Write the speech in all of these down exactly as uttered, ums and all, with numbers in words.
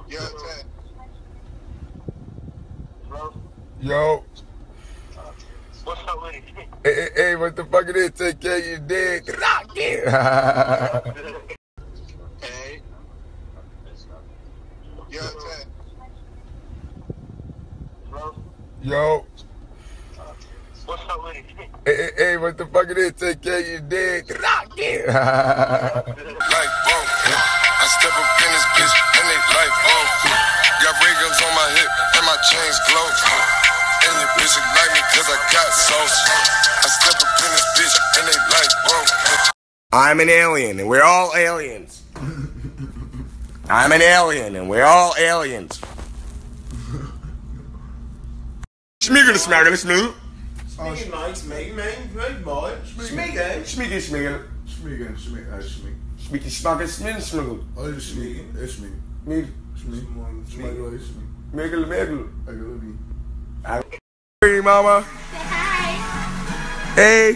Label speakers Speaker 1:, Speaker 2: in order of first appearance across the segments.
Speaker 1: Yo, Ted.
Speaker 2: Yo.
Speaker 3: What's up with it?
Speaker 2: Hey, hey, hey, what the fuck it is? Take care of your dick. Rock it.
Speaker 1: Hey. Yo, Ted.
Speaker 2: Yo.
Speaker 3: What's up with it?
Speaker 2: Hey, hey, hey, what the fuck it is? Take care of your dick. Rock it.
Speaker 4: Like, whoa, I step up in this bitch and they like, whoa. Got ray guns on my hip and my chains glow. And your bitch like me cause I got sauce. I step up in this bitch and they like, whoa.
Speaker 2: I'm an alien and we're all aliens. I'm an alien and we're all aliens. Schmiegel, schmagel, schmiegel.
Speaker 5: Schmiegel, Mike, Schmiegel, man, great boy. Schmiegel.
Speaker 2: Schmiegel, schmiegel.
Speaker 5: Schmiegel, Schmiegel, Schmiegel.
Speaker 2: Schmiegel, schmagel, schmiegel, schmiegel.
Speaker 5: Oh, it's Schmiegel, it's Schmiegel.
Speaker 2: Schmiegel.
Speaker 5: Schmiegel, Schmiegel, it's Schmiegel.
Speaker 2: Schmiegel, schmiegel.
Speaker 5: I love you.
Speaker 2: Hey, mama.
Speaker 6: Say hi.
Speaker 2: Hey.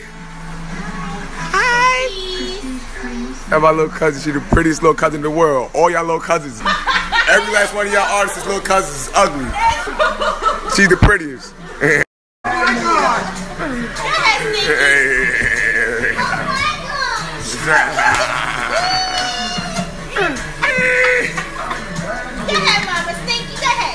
Speaker 6: Hi.
Speaker 2: And my little cousin, she the prettiest little cousin in the world. All y'all little cousins. Every last one of y'all artists' little cousins is ugly. She's the prettiest.